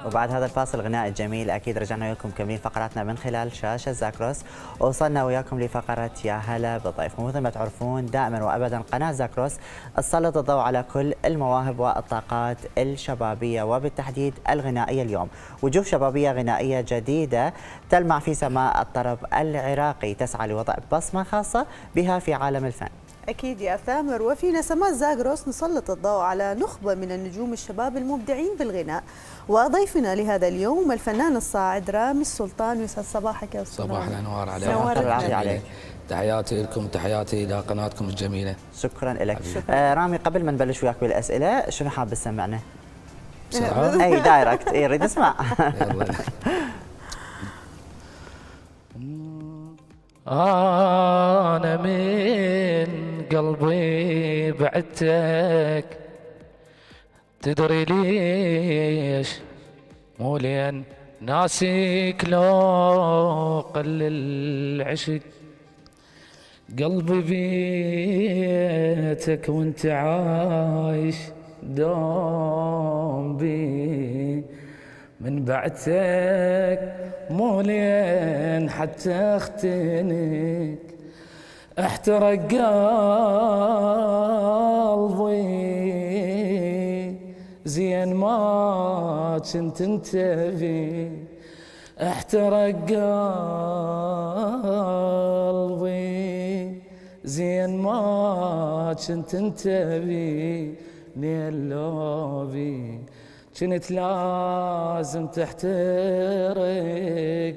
وبعد هذا الفاصل الغنائي الجميل اكيد رجعنا لكم مكملين فقراتنا من خلال شاشه زاكروس، ووصلنا وياكم لفقره يا هلا بالضيف. ومثل ما تعرفون دائما وابدا قناه زاكروس تسلط الضوء على كل المواهب والطاقات الشبابيه وبالتحديد الغنائيه. اليوم وجوه شبابيه غنائيه جديده تلمع في سماء الطرب العراقي، تسعى لوضع بصمه خاصه بها في عالم الفن. أكيد يا ثامر، وفي نسمات زاكروس نسلط الضوء على نخبة من النجوم الشباب المبدعين بالغناء، وضيفنا لهذا اليوم الفنان الصاعد رامي السلطان. يسعد صباحك يا أستاذ. صباح الأنوار عليك. صباح عليك. تحياتي لكم، تحياتي إلى قناتكم الجميلة. شكرا لك. رامي، قبل ما نبلش وياك بالأسئلة شنو حاب تسمعنا؟ بسرعة؟ أي دايركت، أي ريد اسمع. يلا. أنا من قلبي بعدتك، تدري ليش؟ مو لين ناسيك لو قل العشق، قلبي بيتك وانت عايش دوم بي، من بعدتك مو لين حتى اختنك، احترق قلبي زين ما كنت انتبه، احترق قلبي زين ما كنت انتبه، نيل لوبي كنت لازم تحترق.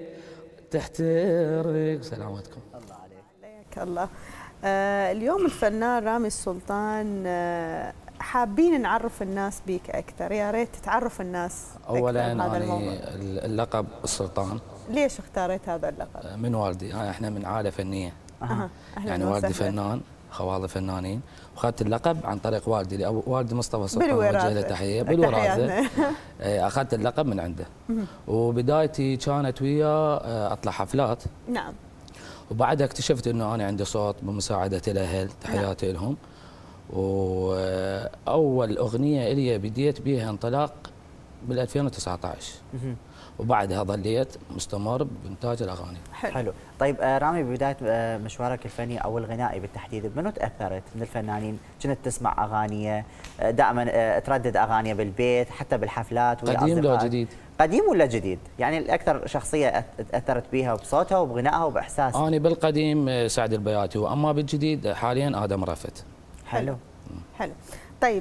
سلامتكم. الله عليك الله. اليوم الفنان رامي السلطان، حابين نعرف الناس بيك أكثر، يا ريت تعرف الناس أولاً أنا اللقب السلطان. ليش اختاريت هذا اللقب؟ من والدي، احنا من عائلة فنية. يعني والدي فنان، خوالي فنانين، واخذت اللقب عن طريق والدي، والدي مصطفى سلطان، وجه له تحيه بالوراثه. اخذت اللقب من عنده. وبدايتي كانت وياه اطلع حفلات. نعم. وبعدها اكتشفت انه انا عندي صوت بمساعده الاهل، تحياتي لهم. واول اغنيه الي بديت بها انطلاق بال 2019. وبعدها ظليت مستمر بإنتاج الأغاني. حلو. طيب رامي، ببداية مشوارك الفني أو الغنائي بالتحديد بمنو تأثرت من الفنانين؟ كنت تسمع أغاني دائما تردد أغاني بالبيت حتى بالحفلات؟ قديم ولا جديد؟ قديم ولا جديد؟ يعني الأكثر شخصية تأثرت بها بصوتها وبغنائها وبإحساسها. أنا بالقديم سعد البياتي، وأما بالجديد حاليا آدم رفت. حلو. طيب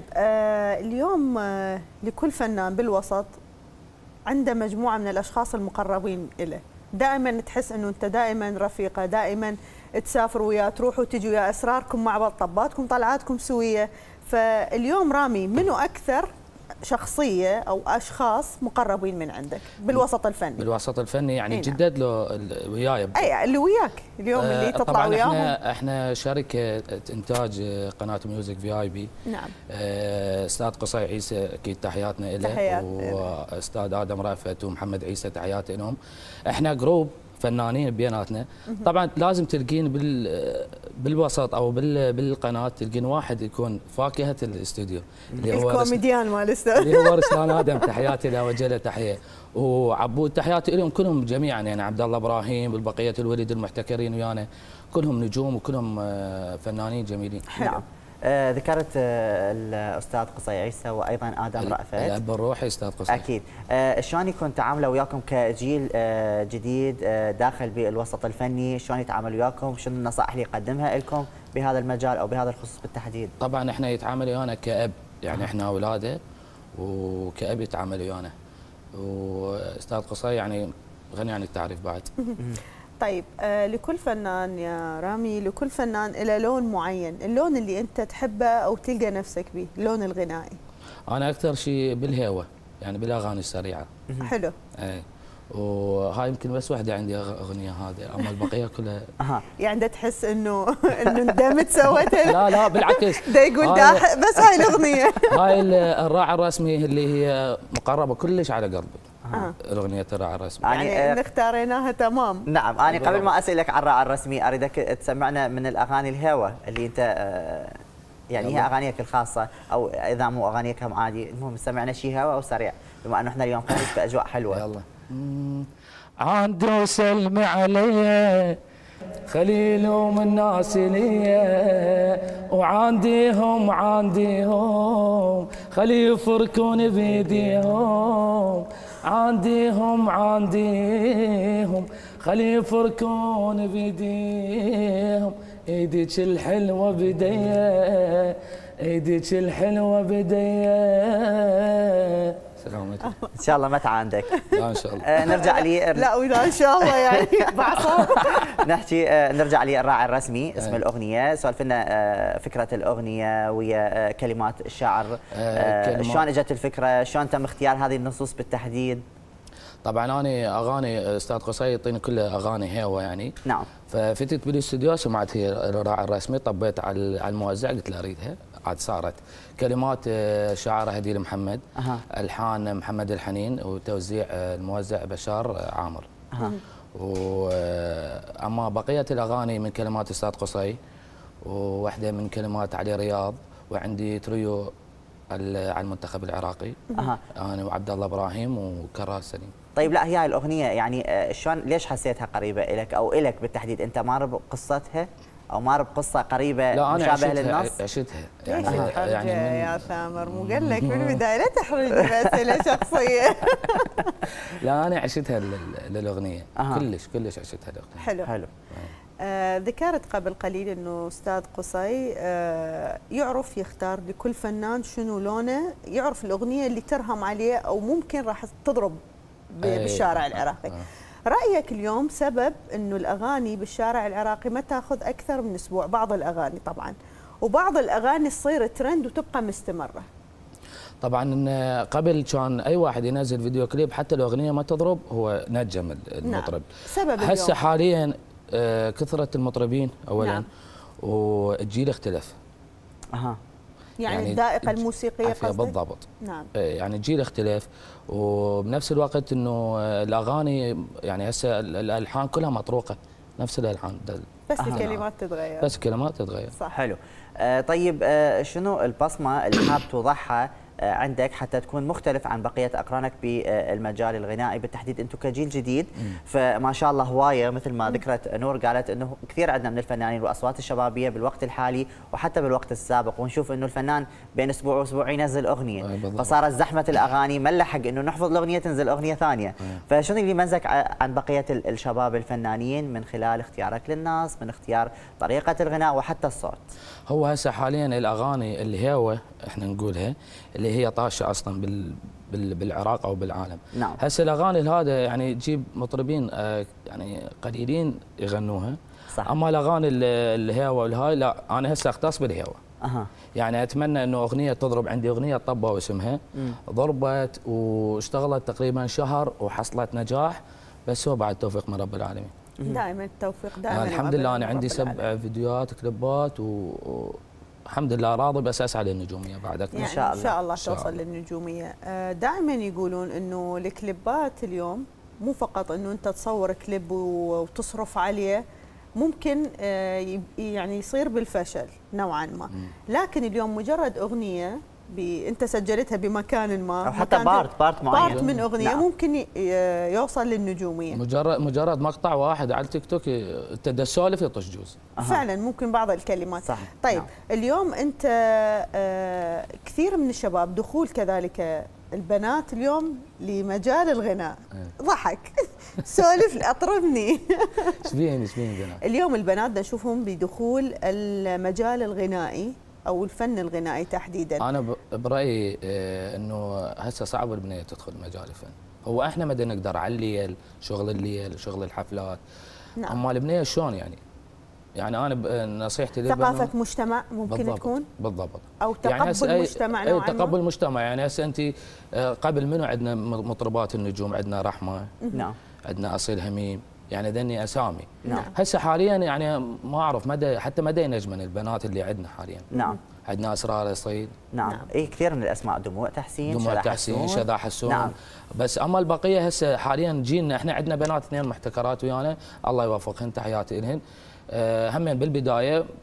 اليوم لكل فنان بالوسط عنده مجموعة من الأشخاص المقربين إله، دائما تحس أنه أنت دائما رفيقة، دائما تسافر وياه، تروحوا وتجوا وياه، أسراركم مع بعض، طباتكم طلعاتكم سوية. فاليوم رامي منو أكثر شخصية أو أشخاص مقربين من عندك بالوسط الفني؟ بالوسط الفني يعني جدد له وياي؟ أي اللي وياك اليوم اللي تطلع طبعا وياهم. احنا شركة إنتاج قناة ميوزك VIP. نعم. أستاذ قصي عيسى أكيد تحياتنا له، وأستاذ آدم رافت ومحمد عيسى تحياتي لهم. احنا جروب فنانين بيناتنا. طبعا لازم تلقين بالوسط او بالقناه تلقين واحد يكون فاكهه الاستوديو، اللي هو الكوميديان مال الاستاذ، اللي هو رسلان ادم، تحياتي له وجه له تحيه، وعبود تحياتي لهم كلهم جميعا، يعني عبد الله ابراهيم والبقيه الولد المحتكرين ويانا، كلهم نجوم وكلهم فنانين جميلين. نعم. ذكرت الاستاذ قصي عيسى وايضا ادم رأفت، الاب الروحي استاذ قصي. اكيد. شلون يكون تعامله وياكم كجيل جديد داخل بالوسط الفني؟ شلون يتعامل وياكم؟ شنو النصائح اللي يقدمها لكم بهذا المجال او بهذا الخصوص بالتحديد؟ طبعا احنا يتعامل ويانا كاب، يعني احنا اولاده وكاب يتعامل ويانا. واستاذ قصي يعني غني عن التعريف بعد. طيب لكل فنان يا رامي، لكل فنان له لون معين، اللون اللي انت تحبه او تلقى نفسك به، اللون الغنائي. انا اكثر شيء بالهوى، يعني بالاغاني السريعه. حلو. اي، وهاي يمكن بس وحده عندي اغنيه هذه، اما البقيه كلها يعني تحس انه اندمت سوتها؟ لا بالعكس، دا يقول بس هاي الاغنيه. هاي الراعي الرسمي اللي هي مقربه كلش على قلبي. اغنيه الراعي الرسمي يعني اختاريناها تمام. نعم. انا قبل ما اسالك عن الراعي الرسمي اريدك تسمعنا من الاغاني الهوى اللي انت يعني هي اغانيك الخاصه، او اذا مو اغانيك هم عادي، المهم سمعنا شيء هوا او سريع، بما انه احنا اليوم خميس باجواء حلوه. يلا. عندو سلم علي خليلهم الناس لي، وعنديهم خلي يفركون بيديهم، عنديهم خلي يفركون بيديهم، ايديك الحلوه بديه، ايديك الحلوه بديه. سلامتك. ان شاء الله متى عندك؟ لا ان شاء الله. نرجع لي لا ولا ان شاء الله يعني بعصر. نحكي نرجع لي الراعي الرسمي اسم الاغنيه، سولف لنا فكره الاغنيه ويا كلمات الشاعر، شلون اجت الفكره، شلون تم اختيار هذه النصوص بالتحديد؟ طبعا انا اغاني استاذ قصي يعطيني كلها اغاني هوا يعني. نعم. ففتت بالاستوديو سمعت هي الراعي الرسمي، طبيت على الموزع قلت له اريدها، عاد صارت كلمات شاعر هديل محمد، الحان محمد الحنين، وتوزيع الموزع بشار عامر. واما بقيه الاغاني من كلمات استاذ قصي، وواحده من كلمات علي رياض، وعندي تريو على المنتخب العراقي انا وعبد الله ابراهيم وكراس سليم. طيب لا هي هاي الاغنيه يعني شلون ليش حسيتها قريبه لك او الك بالتحديد؟ انت مار بقصتها او مار بقصه قريبه مشابهه للنص؟ عشتها يعني يا ثامر مو قال لك بالبدايه لا تحرجني باسئله شخصيه. لا انا عشتها للاغنيه كلش عشتها الاغنيه. حلو. ذكرت قبل قليل انه استاذ قصي يعرف يختار لكل فنان شنو لونه، يعرف الاغنيه اللي ترهم عليه او ممكن راح تضرب بالشارع العراقي. رايك اليوم سبب انه الاغاني بالشارع العراقي ما تاخذ اكثر من اسبوع، بعض الاغاني طبعا، وبعض الاغاني تصير ترند وتبقى مستمره؟ طبعا قبل كان اي واحد ينزل فيديو كليب حتى الاغنيه ما تضرب هو نجم المطرب. نعم. سبب هسه حاليا كثرة المطربين اولا. نعم. والجيل اختلف. يعني الذائقه الموسيقيه قصدك؟ بالضبط. نعم. يعني الجيل اختلف، وبنفس الوقت انه الاغاني يعني هسه الالحان كلها مطروقه، نفس الالحان بس الكلمات تتغير. بس الكلمات تتغير. صح. حلو. طيب شنو البصمه اللي حاب توضحها عندك حتى تكون مختلف عن بقيه اقرانك بالمجال الغنائي بالتحديد؟ انتم كجيل جديد فما شاء الله هوايه، مثل ما ذكرت نور قالت انه كثير عندنا من الفنانين والاصوات الشبابيه بالوقت الحالي وحتى بالوقت السابق، ونشوف انه الفنان بين اسبوع واسبوع ينزل اغنيه، فصارت زحمه الاغاني ما نلحق انه نحفظ الاغنيه تنزل اغنيه ثانيه. فشنو اللي يميزك عن بقيه الشباب الفنانين من خلال اختيارك للناس، من اختيار طريقه الغناء وحتى الصوت؟ هو هسه حاليا الاغاني الهوى احنا نقولها اللي هي طاشه اصلا بالعراق او بالعالم. نعم. هسه الاغاني هذا يعني تجيب مطربين يعني قليلين يغنوها. صح. اما الاغاني الهوى والهاي لا، انا هسه اختص بالهوى. يعني اتمنى انه اغنيه تضرب، عندي اغنيه طبه اسمها ضربت واشتغلت تقريبا شهر وحصلت نجاح، بس هو بعد توفيق من رب العالمين. دائما التوفيق دائما. الحمد لله انا عندي 7 فيديوهات كليبات الحمد لله راضي، بس اسعى للنجوميه بعد اكثر. يعني ان شاء الله توصل للنجوميه. دائما يقولون انه الكليبات اليوم مو فقط انه انت تصور كليب وتصرف عليه، ممكن يعني يصير بالفشل نوعا ما، لكن اليوم مجرد اغنيه انت سجلتها بمكان ما او حتى بارت معين، بارت من اغنيه نعم. ممكن يوصل للنجوميه. مجرد مقطع واحد على التيك توك انت تسولف يطش جوز. فعلا ممكن بعض الكلمات. صح. طيب نعم. اليوم انت كثير من الشباب دخول كذلك البنات اليوم لمجال الغناء. ضحك سولف اطربني. ايش بيهم بنات؟ اليوم البنات نشوفهم بدخول المجال الغنائي او الفن الغنائي تحديدا. انا برايي انه هسه صعب البنيه تدخل مجال الفن. هو احنا ما نقدر على الليل، شغل الليل، شغل الحفلات. نعم. اما البنيه شلون يعني انا نصيحتي ثقافه مجتمع ممكن بالضبط. تكون بالضبط. او تقبل يعني مجتمع نوعا ما. تقبل مجتمع. يعني هسه انت قبل منو عندنا مطربات النجوم؟ عندنا رحمه، نعم، عندنا اصيل هميم، يعني ذني اسامي. نعم. هسه حاليا يعني ما اعرف مدى حتى مدى ينجمن البنات اللي عندنا حاليا. نعم. عندنا اسرار صيد. نعم. اي كثير من الاسماء، دموع تحسين، شذا حسون. نعم. بس اما البقيه هسه حاليا جيلنا احنا عندنا بنات 2 محتكرات ويانا، الله يوفقهن، تحياتي لهن. همين بالبدايه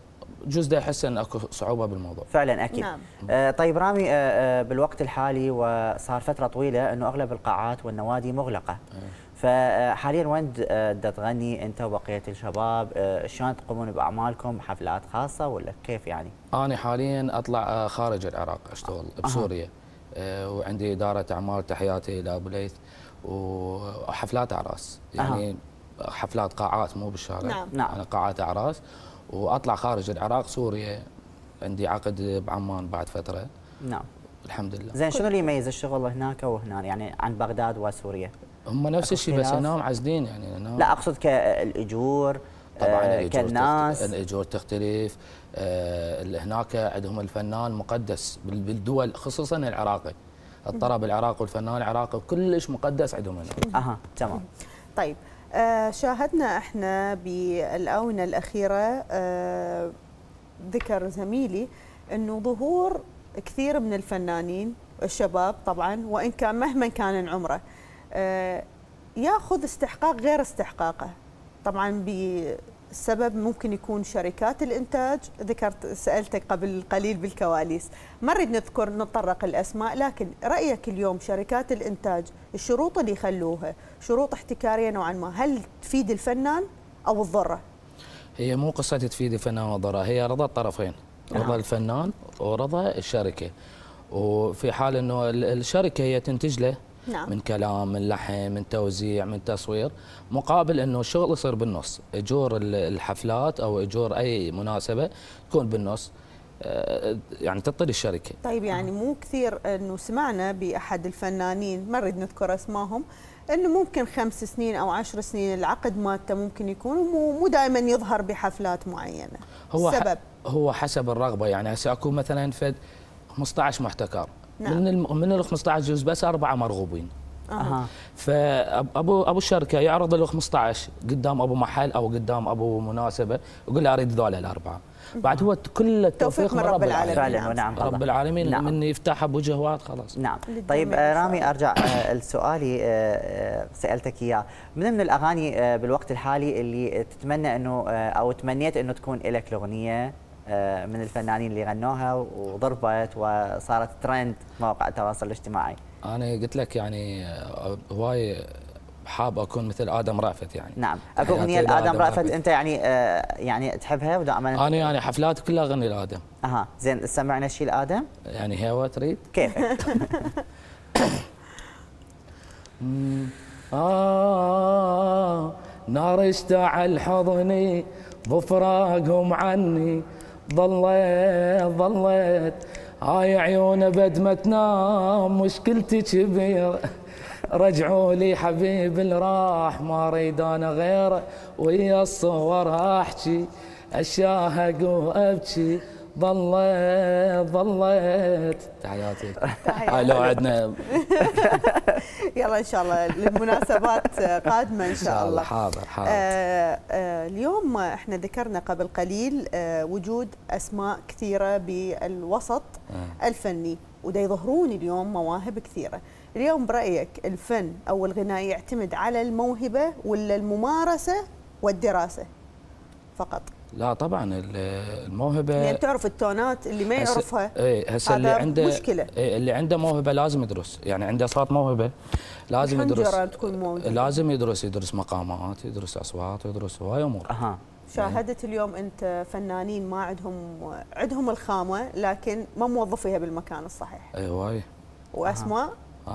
جزء يحس ان اكو صعوبه بالموضوع. فعلا اكيد. نعم. طيب رامي، بالوقت الحالي وصار فتره طويله انه اغلب القاعات والنوادي مغلقه. فحاليا وين تغني انت وبقيه الشباب؟ شلون تقومون باعمالكم؟ حفلات خاصه ولا كيف يعني؟ انا حاليا اطلع خارج العراق اشتغل بسوريا. وعندي اداره اعمال تحياتي الى ابو ليث، وحفلات اعراس يعني حفلات قاعات مو بالشارع. نعم. انا قاعات اعراس، واطلع خارج العراق سوريا، عندي عقد بعمان بعد فتره. نعم. الحمد لله. زين، شنو اللي يميز الشغل هناك وهنا يعني عن بغداد وسوريا؟ هم نفس الشيء بس هنا معزلين يعني هنا. لا اقصد كالاجور. طبعا كالناس الاجور تختلف. هناك عندهم الفنان مقدس بالدول، خصوصا العراقي. الطرب العراقي والفنان العراقي كلش مقدس عندهم هنا. تمام. طيب، شاهدنا احنا بالاونه الاخيره، ذكر زميلي انه ظهور كثير من الفنانين الشباب طبعا، وان كان مهما كان عمره ياخذ استحقاق غير استحقاقه. طبعا بسبب ممكن يكون شركات الانتاج، ذكرت سالتك قبل قليل بالكواليس، ما نريد نتطرق الاسماء، لكن رايك اليوم شركات الانتاج الشروط اللي يخلوها شروط احتكاريه نوعا ما، هل تفيد الفنان او تضره؟ هي مو قصه تفيد الفنان وضره، هي رضا الطرفين، رضا الفنان ورضا الشركه. وفي حال انه الشركه هي تنتج له نعم. من كلام، من لحن، من توزيع، من تصوير، مقابل انه الشغل يصير بالنص، اجور الحفلات او اجور اي مناسبه تكون بالنص، يعني تطل الشركه. طيب يعني مو كثير انه سمعنا باحد الفنانين، ما نريد نذكر اسمائهم، انه ممكن 5 سنين او 10 سنين العقد مالته ممكن يكون مو دائما يظهر بحفلات معينه. السبب هو حسب الرغبه، يعني هسه اكو مثلا فد 15 محتكر. نعم. من ال 15 جزء بس 4 مرغوبين. فابو الشركه يعرض ال 15 قدام ابو محل او قدام ابو مناسبه، يقول له اريد ذول الاربعه. بعد هو كل التوفيق من رب العالمين. فعلا ونعم. رب العالمين. نعم. من يفتحها بوجه واد خلاص. نعم. طيب رامي، ارجع لسؤالي سالتك اياه، من الاغاني بالوقت الحالي اللي تتمنى انه او تمنيت انه تكون لك الاغنيه من الفنانين اللي غنوها وضربت وصارت ترند مواقع التواصل الاجتماعي؟ انا قلت لك يعني هواي حاب اكون مثل ادم رأفت يعني. نعم. اكو اغنيه لادم رأفت انت يعني تحبها ودائما؟ انا يعني حفلاتي كلها اغني لادم. زين، سمعنا شيء لادم. يعني هوا تريد؟ كيفك؟ نار اشتعل حضني بفراقهم عني، ظليت هاي عيون بد ما تنام مشكلتي كبيرة، رجعوا لي حبيب اللي ما اريد انا غيره، ويا الصور احكي اشاهق وابكي، ظليت. تحياتي. هاي لو عندنا يلا ان شاء الله للمناسبات قادمه ان شاء الله. حاضر. اليوم احنا ذكرنا قبل قليل وجود اسماء كثيره بالوسط الفني، ودا يظهرون اليوم مواهب كثيره. اليوم برايك الفن او الغناء يعتمد على الموهبه ولا الممارسه والدراسه فقط؟ لا طبعا الموهبه، يعني تعرف التونات اللي ما يعرفها هسه اللي عنده مشكله. اللي عنده موهبه لازم يدرس، يعني عنده صوت موهبه لازم يدرس، لازم يدرس مقامات، يدرس اصوات، يدرس هواي امور. شاهدت اليوم انت فنانين ما عندهم الخامه لكن ما موظفيها بالمكان الصحيح. اي هواي. واسماء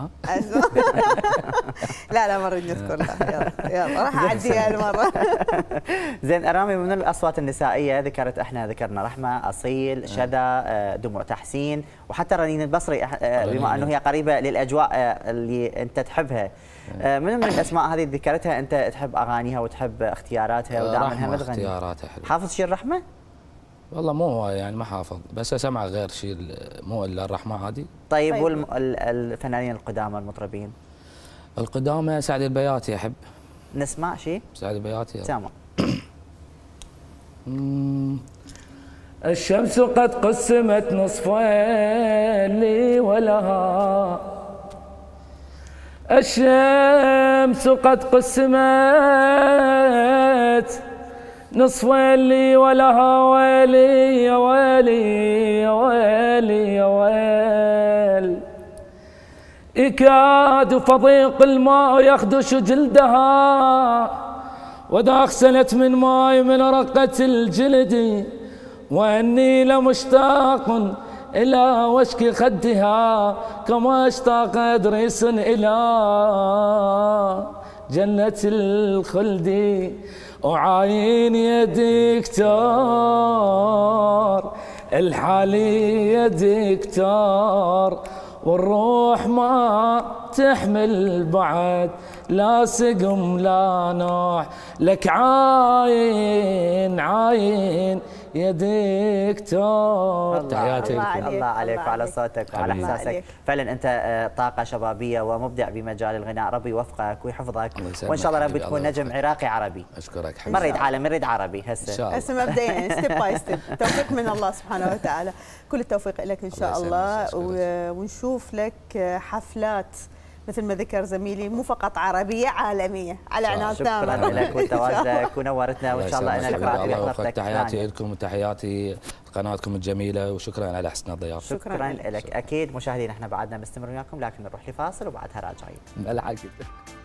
لا ما نريد نذكرها. يلا راح اعديها المره. زين رامي، من الاصوات النسائيه ذكرنا رحمه، اصيل، شذا، دموع تحسين، وحتى رنين البصري بما انه هي قريبه للاجواء اللي انت تحبها. من الاسماء هذه اللي ذكرتها انت تحب اغانيها وتحب اختياراتها ودائما هم تغني؟ اختياراتها حلوه. حافظ شيء الرحمه؟ والله مو يعني ما حافظ، بس اسمع غير شيء مو الا الرحمه هذه. طيب والفنانين القدامى المطربين؟ القدامى سعد البياتي احب. نسمع شيء؟ سعد البياتي. تمام. الشمس قد قسمت نصفين لي ولها، الشمس قد قسمت نص ويلي ولها ويلي يا ويلي يا ويلي يا ويل. يكاد فضيق الماء يخدش جلدها وإذا أغسلت من ماي من رقة الجلد وإني لمشتاق إلى وشك خدها كما اشتاق إدريس إلى جنة الخلد. وعاين يا دكتور الحالي يا دكتور والروح ما تحمل بعد لا سقم لا نوح لك عاين عاين يا دكتور. تحياتي لك. الله عليك وعلى صوتك وعلى احساسك. فعلا انت طاقه شبابيه ومبدع بمجال الغناء، ربي يوفقك ويحفظك وان شاء الله ربي تكون نجم عراقي عربي. اشكرك حبيبي. ما نريد عالم نريد عربي هسه مبدئيا ستيب باي ستيب. توفيق من الله سبحانه وتعالى، كل التوفيق لك ان شاء الله ونشوف لك حفلات مثل ما ذكر زميلي مو فقط عربية، عالمية على عنان تامة. شكرا لك وتواجدك ونورتنا وان شاء الله انا لك تحياتي لكم وتحياتي قناتكم الجميلة وشكرا على حسن الضيافة. شكرا لك. اكيد مشاهدينا احنا بعدنا مستمر وياكم لكن نروح لفاصل وبعدها راجعين.